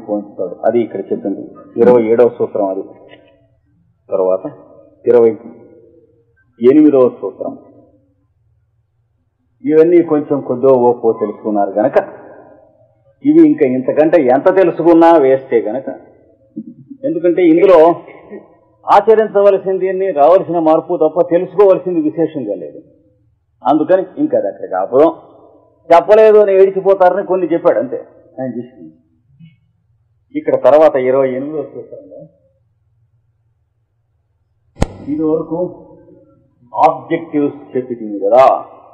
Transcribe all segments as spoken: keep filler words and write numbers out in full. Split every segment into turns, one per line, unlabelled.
పొందుతాడు. అది ఇక్కడ చెప్పింది ఇరవై ఏడవ సూత్రం. అది తర్వాత ఇరవై ఎనిమిదవ సూత్రం. ఇవన్నీ కొంచెం కొద్దో ఓపో తెలుసుకున్నారు గనక ఇవి ఇంకా ఇంతకంటే ఎంత తెలుసుకున్నా వేస్తే గనక, ఎందుకంటే ఇందులో ఆచరించవలసింది అన్ని రావాల్సిన మార్పు తప్ప తెలుసుకోవలసింది విశేషంగా లేదు. అందుకని ఇంకా అది అక్కడ కాపురం. చెప్పలేదు అని ఏడిచిపోతారని కొన్ని చెప్పాడు అంతే ఆయన చూసింది. ఇక్కడ తర్వాత ఇరవై ఎనిమిదో సూత్రంలో ఇది వరకు ఆబ్జెక్టివ్స్ చెప్పితిమి కదా,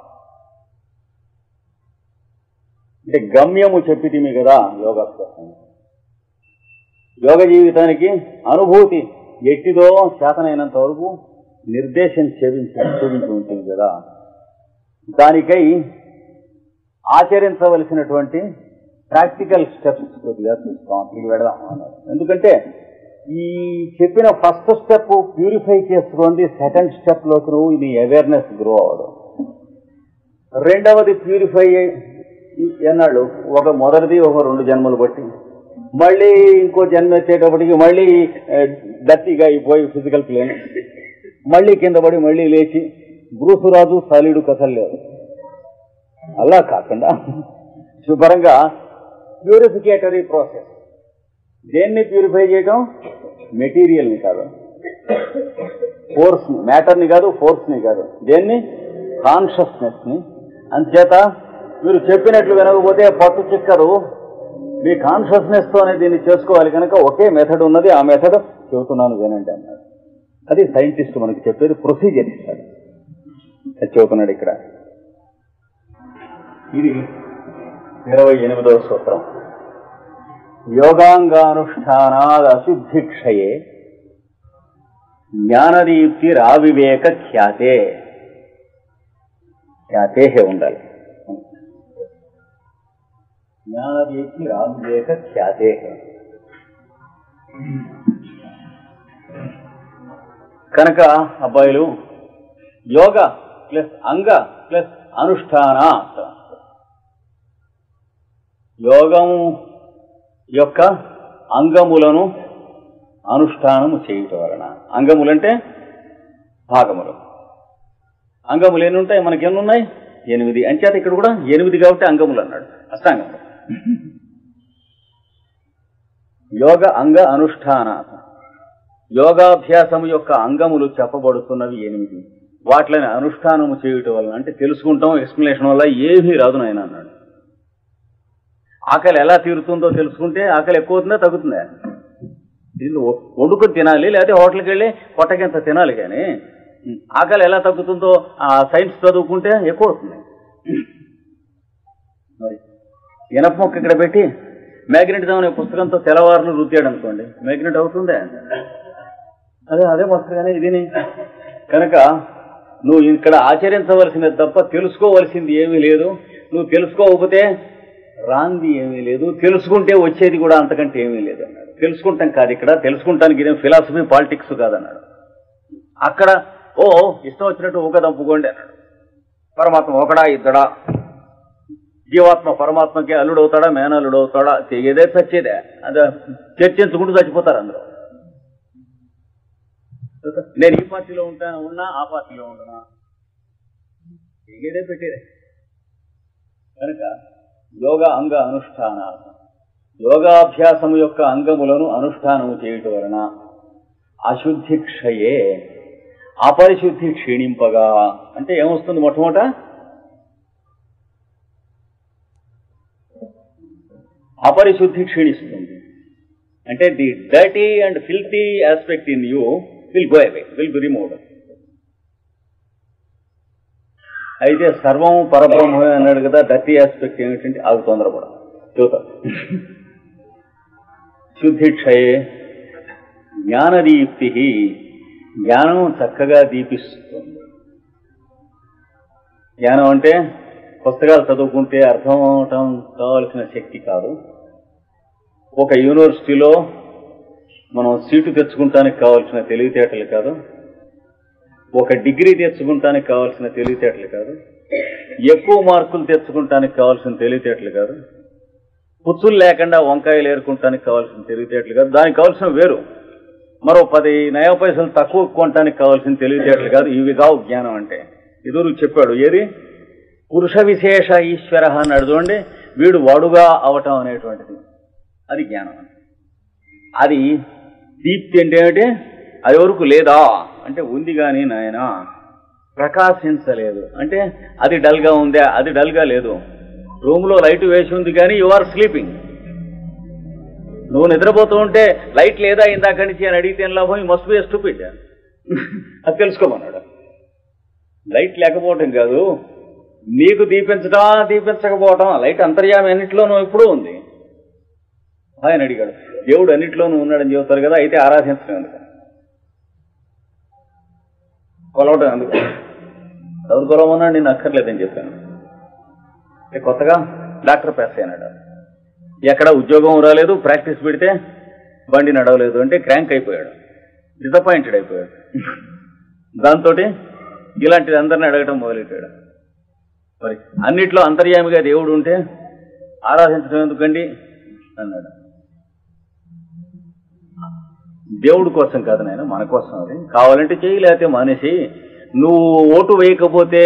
అంటే గమ్యము చెప్పితిమి కదా యోగాభ్యాసం. యోగ జీవితానికి అనుభూతి ఎట్టిదో చేతనైనంత వరకు నిర్దేశం చేయించి చూపించి ఉంటుంది కదా. దానికై ఆచరించవలసినటువంటి ప్రాక్టికల్ స్టెప్స్ కొద్దిగా చూస్తాం, ఇది పెడదాం అన్నారు. ఎందుకంటే ఈ చెప్పిన ఫస్ట్ స్టెప్ ప్యూరిఫై చేసుకోండి, సెకండ్ స్టెప్ లోకి నువ్వు ఇది అవేర్నెస్ గ్రో అవడం. రెండవది ప్యూరిఫై ఎన్నాళ్ళు, ఒక మొదటిది ఒక రెండు జన్మలు బట్టి, మళ్ళీ ఇంకో జన్మ వచ్చేటప్పటికి మళ్ళీ డర్టీగా అయిపోయి ఫిజికల్ ప్లేన్, మళ్ళీ కింద పడి మళ్ళీ లేచి బ్రూసురాజు సాలీడు కథలు లేవు. అలా కాకుండా శుభ్రంగా ప్యూరిఫికేటరీ ప్రాసెస్. దేన్ని ప్యూరిఫై చేయడం? మెటీరియల్ని కాదు, ఫోర్స్ని, మ్యాటర్ని కాదు, ఫోర్స్ని కాదు, దేన్ని? కాన్షియస్నెస్ని. అంచేత మీరు చెప్పినట్లు వినకపోతే పట్టు చిక్కరు. మీ కాన్షియస్నెస్తోనే దీన్ని చేసుకోవాలి కనుక ఒకే మెథడ్ ఉన్నది, ఆ మెథడ్ చెబుతున్నాను వినండి అన్నాడు. అది సైంటిస్ట్ మనకి చెప్పేది ప్రొసీజర్ ఇస్తాడు. అది చెబుతున్నాడు ఇక్కడ. ఇది ఇరవై ఎనిమిదవ సూత్రం. యోగాంగానుష్ఠానాద్ అశుద్ధిక్షయే జ్ఞానదీప్తిరావివేక ఖ్యాతే. ఖ్యాతే ఉండాలి. జ్ఞానదీప్తిరావివేక ఖ్యాతే. కనుక అబ్బాయిలు యోగ ప్లస్ అంగ ప్లస్ అనుష్ఠాన, యోగం యొక్క అంగములను అనుష్ఠానము చేయటం వలన. అంగములంటే భాగములు. అంగములు ఎన్ని ఉంటాయి? మనకి ఎన్ని ఉన్నాయి? ఎనిమిది. అంచేత ఇక్కడ కూడా ఎనిమిది కాబట్టి అంగములు అన్నాడు, అష్టాంగములు. యోగ అంగ అనుష్ఠాన, యోగాభ్యాసము యొక్క అంగములు చెప్పబడుతున్నవి ఎనిమిది. వాటిని అనుష్ఠానము చేయటం వలన, అంటే తెలుసుకుంటాం, ఎక్స్ప్లెనేషన్ వల్ల ఏమీ రాదు నాయన అన్నాడు. ఆకలి ఎలా తీరుతుందో తెలుసుకుంటే ఆకలి ఎక్కువ అవుతుందా తగ్గుతుందా? దీన్ని వండుకొని తినాలి, లేకపోతే హోటల్కి వెళ్ళి పొట్టకింత తినాలి. కానీ ఆకలి ఎలా తగ్గుతుందో ఆ సైన్స్ చదువుకుంటే ఎక్కువ అవుతుంది. మరి ఇనప మొక్క ఇక్కడ పెట్టి మ్యాగ్నెట్ అనే పుస్తకంతో తెల్లవారులు రుద్దాడు అనుకోండి, మ్యాగ్నెట్ అవుతుందే? అదే అదే పుస్తకమే ఇదిని. కనుక నువ్వు ఇక్కడ ఆచరించవలసినది తప్ప తెలుసుకోవలసింది ఏమీ లేదు. నువ్వు తెలుసుకోకపోతే రాంది ఏమీ లేదు, తెలుసుకుంటే వచ్చేది కూడా అంతకంటే ఏమీ లేదు అన్నాడు. తెలుసుకుంటాం కాదు ఇక్కడ, తెలుసుకుంటానికి ఇదేం ఫిలాసఫీ పాలిటిక్స్ కాదన్నాడు. అక్కడ ఓ ఇష్టం వచ్చినట్టు ఊక దంపుకోండి అన్నాడు. పరమాత్మ ఒకడా ఇద్దడా? జీవాత్మ పరమాత్మకి అల్లుడు అవుతాడా, మేనల్లుడు అవుతాడా? తెగేదే చచ్చేదే, అదే చర్చించుకుంటూ చచ్చిపోతారు అందరూ. నేను ఈ పార్టీలో ఉంటాను, ఉన్నా ఆ పార్టీలో ఉంటున్నా, తెగేదే పెట్టేదే. కనుక యోగ అంగ అనుష్ఠాన, యోగాభ్యాసము యొక్క అంగములను అనుష్ఠానము చేయటం వలన అశుద్ధి క్షయే, అపరిశుద్ధి క్షీణింపగా. అంటే ఏమొస్తుంది? మొట్టమొదట అపరిశుద్ధి క్షీణిస్తుంది. అంటే the dirty and filthy aspect in you will go away, will be removed. అయితే సర్వం పరబ్రహ్మమే అన్నాడు కదా, డర్టీ ఆస్పెక్ట్ ఏమిటంటే అది తొందరపడ చూత. శుద్ధి క్షయే జ్ఞానదీప్తి, జ్ఞానం చక్కగా దీపిస్తుంది. జ్ఞానం అంటే పుస్తకాలు చదువుకుంటే అర్థం అవటం కావాల్సిన శక్తి కాదు. ఒక యూనివర్సిటీలో మనం సీటు తెచ్చుకుంటానికి కావాల్సిన తెలివితేటలు కాదు. ఒక డిగ్రీ తెచ్చుకుంటానికి కావాల్సిన తెలివితేటలు కాదు. ఎక్కువ మార్కులు తెచ్చుకుంటానికి కావాల్సిన తెలివితేటలు కాదు. పుచ్చులు లేకుండా వంకాయలు ఏరుకుంటానికి కావాల్సిన తెలివితేటలు కాదు, దానికి కావాల్సిన వేరు. మరో పది నయా పైసలు తక్కువ కొనటానికి కావాల్సిన తెలివితేటలు కాదు, ఇవి కావు జ్ఞానం అంటే. ఎదురు చెప్పాడు ఏది పురుష విశేష ఈశ్వర అన్నాడు చూడండి, వీడు వాడుగా అవటం అనేటువంటిది అది జ్ఞానం. అది దీప్తి అంటే ఏమిటి, అది వరకు లేదా అంటే ఉంది కానీ నాయన ప్రకాశించలేదు అంటే అది డల్గా ఉందా, అది డల్గా లేదు. రూమ్లో లైట్ వేసి ఉంది కానీ యు ఆర్ స్లీపింగ్. నువ్వు నిద్రపోతూ ఉంటే లైట్ లేదా ఇందాక నుంచి అని అడిగితే లాభం, మస్ట్ బి స్టూపిడ్ అది తెలుసుకోమన్నాడు. లైట్ లేకపోవటం కాదు, నీకు దీపించటం దీపించకపోవటం, లైట్ అంతర్యామి అన్నింటిలోనూ ఎప్పుడూ ఉంది. ఆయన అడిగాడు, దేవుడు అన్నింటిలోనూ ఉన్నాడని చెబుతారు కదా, అయితే ఆరాధించడం ఎందుకు, కొలవటం ఎందుకు, ఎవరు కొలవమన్నాడు, నేను అక్కర్లేదని చెప్పాను. కొత్తగా డాక్టర్ పాస్ అయినాడు, ఎక్కడ ఉద్యోగం రాలేదు, ప్రాక్టీస్ పెడితే బండి నడవలేదు అంటే క్రాంక్ అయిపోయాడు, డిసప్పాయింటెడ్ అయిపోయాడు. దాంతో ఇలాంటిది అందరిని అడగటం మొదలెట్టాడు. మరి అన్నిట్లో అంతర్యామిగా దేవుడు ఉంటే ఆరాధించడం ఎందుకండి అన్నాడు. దేవుడి కోసం కాదు నాయన, మన కోసం. అది కావాలంటే చేయి, లేకపోతే మానేసి. నువ్వు ఓటు వేయకపోతే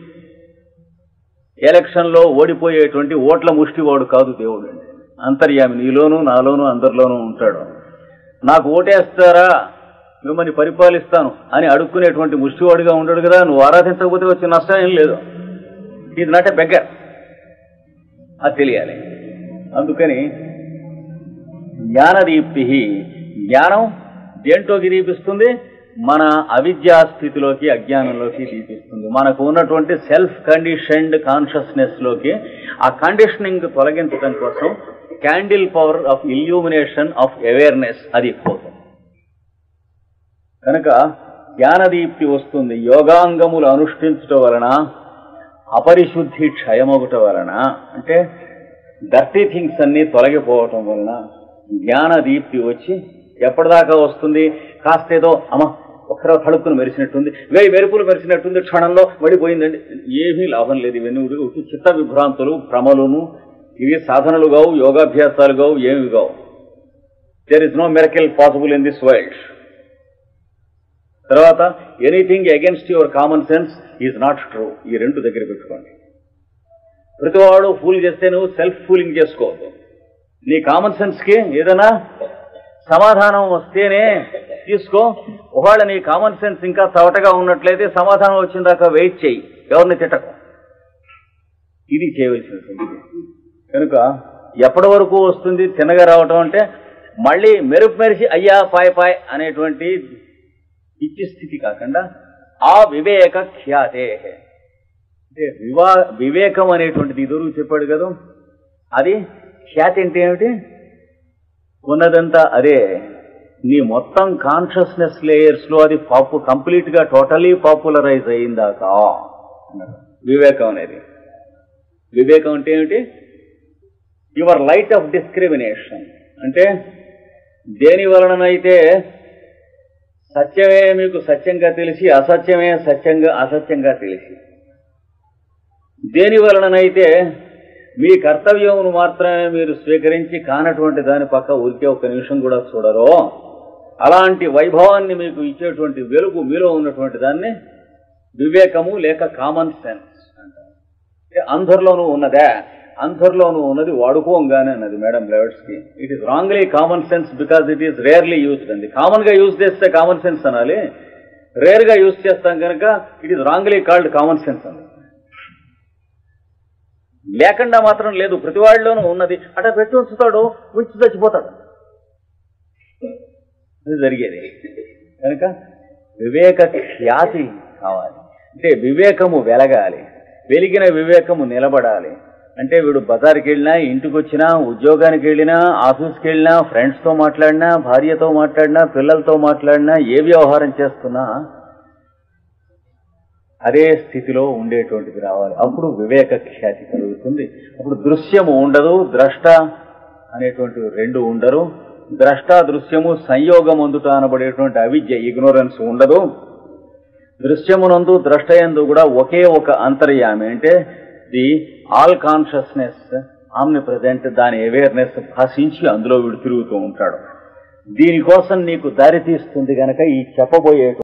ఎలక్షన్లో ఓడిపోయేటువంటి ఓట్ల ముష్టివాడు కాదు దేవుడు అండి. అంతర్యామి నీలోనూ నాలోనూ అందరిలోనూ ఉంటాడు. నాకు ఓటేస్తారా, మిమ్మల్ని పరిపాలిస్తాను అని అడుక్కునేటువంటి ముష్టివాడిగా ఉండడు కదా. నువ్వు ఆరాధించకపోతే వచ్చే నష్టం ఏం లేదు. ఇది నాట్ ఎ బెగ్గర్, అది తెలియాలి. అందుకని జ్ఞానదీప్తి, జ్ఞానం దేంట్లోకి దీపిస్తుంది, మన అవిద్యా స్థితిలోకి అజ్ఞానంలోకి దీపిస్తుంది. మనకు ఉన్నటువంటి సెల్ఫ్ కండిషన్డ్ కాన్షియస్నెస్ లోకి ఆ కండిషనింగ్ తొలగించడం కోసం candle power of illumination of awareness అది పోతుంది. కనుక జ్ఞానదీప్తి వస్తుంది. యోగాంగములు అనుష్ఠించటం వలన అపరిశుద్ధి క్షయమగుట వలన, అంటే డర్టీ థింగ్స్ అన్నీ తొలగిపోవటం వలన జ్ఞానదీప్తి వచ్చి ఎప్పటిదాకా వస్తుంది, కాస్తేదో అమ్మ ఒక్కరో తడుక్కును మెరిసినట్టుంది, వేయి మెరుపులు మెరిసినట్టుంది, క్షణంలో పడిపోయిందండి, ఏమీ లాభం లేదు. ఇవన్నీ చిత్త విభ్రాంతులు, భ్రమలును, ఇవి సాధనలు కావు, యోగాభ్యాసాలు కావు, ఏమి కావు. There is no miracle possible in this world. తర్వాత anything against your common sense is not true. ఈ రెండు దగ్గర పెట్టుకోండి. ప్రతివాడు ఫూల్ చేస్తే నువ్వు సెల్ఫ్ ఫూలింగ్ చేసుకోవద్దు. నీ కామన్ సెన్స్కి ఏదైనా సమాధానం వస్తేనే తీసుకో. ఒకవేళ నీ కామన్ సెన్స్ ఇంకా చవటగా ఉన్నట్లయితే సమాధానం వచ్చిన దాకా వెయిట్ చేయి, ఎవరిని తిట్టకు. ఇది చేయవలసినటువంటి. కనుక ఎప్పటి వరకు వస్తుంది తిన్నగా రావటం అంటే, మళ్ళీ మెరుపు మెరిసి అయ్యా పాయ్ పాయ్ అనేటువంటి ఇచ్చి స్థితి కాకుండా ఆ వివేక ఖ్యాతే, అంటే వివా వివేకం అనేటువంటిది ఇదురు చెప్పాడు కదా, అది ఖ్యాతి అంటే ఏమిటి, ఉన్నదంతా అదే. నీ మొత్తం కాన్షియస్నెస్ లేయర్స్ లో అది పాపు కంప్లీట్ గా టోటలీ పాపులరైజ్ అయిందాక వివేకం అనేది. వివేకం అంటే ఏమిటి, యువర్ లైట్ ఆఫ్ డిస్క్రిమినేషన్. అంటే దేని వలననైతే సత్యమే మీకు సత్యంగా తెలిసి అసత్యమే సత్యంగా అసత్యంగా తెలిసి, దేని వలననైతే మీ కర్తవ్యమును మాత్రమే మీరు స్వీకరించి కానటువంటి దాని పక్క ఊరికే ఒక నిమిషం కూడా చూడరో, అలాంటి వైభవాన్ని మీకు ఇచ్చేటువంటి వెలుగు మీలో ఉన్నటువంటి దాన్ని వివేకము లేక కామన్ సెన్స్ అంటారు. అందరిలోనూ ఉన్నదే, అందరిలోనూ ఉన్నది వాడుకోంగానే అన్నది మేడం లెవెట్స్కి. It is wrongly common sense because it is rarely used అంది. కామన్ గా యూజ్ చేస్తే కామన్ సెన్స్ అనాలి, రేర్ గా యూజ్ చేస్తాం కనుక it is wrongly called common sense అన్నది. లేకుండా మాత్రం లేదు, ప్రతి వాళ్ళలోనూ ఉన్నది. అట్లా పెట్టి ఉంచుతాడు, ఉంచి చచ్చిపోతాడు, ఇది జరిగేది. కనుక వివేక ఖ్యాతి కావాలి, అంటే వివేకము వెలగాలి. వెలిగిన వివేకము నిలబడాలి. అంటే వీడు బజార్కి వెళ్ళినా, ఇంటికి వచ్చినా, ఉద్యోగానికి వెళ్ళినా, ఆఫీస్కి వెళ్ళినా, ఫ్రెండ్స్తో మాట్లాడినా, భార్యతో మాట్లాడినా, పిల్లలతో మాట్లాడినా, ఏ వ్యవహారం చేస్తున్నా అదే స్థితిలో ఉండేటువంటిది రావాలి. అప్పుడు వివేక ఖ్యాతి కలుగుతుంది. అప్పుడు దృశ్యము ఉండదు, ద్రష్ట అనేటువంటివి రెండు ఉండరు. ద్రష్ట దృశ్యము సంయోగం అందుట అనబడేటువంటి అవిద్య, ఇగ్నోరెన్స్ ఉండదు. దృశ్యమునందు ద్రష్టయందు కూడా ఒకే ఒక అంతర్యామి, అంటే the all consciousness omni present దాని అవేర్నెస్ భాషించి అందులో వీడు తిరుగుతూ ఉంటాడు. దీనికోసం నీకు దారి తీస్తుంది గనక ఈ చెప్పబోయే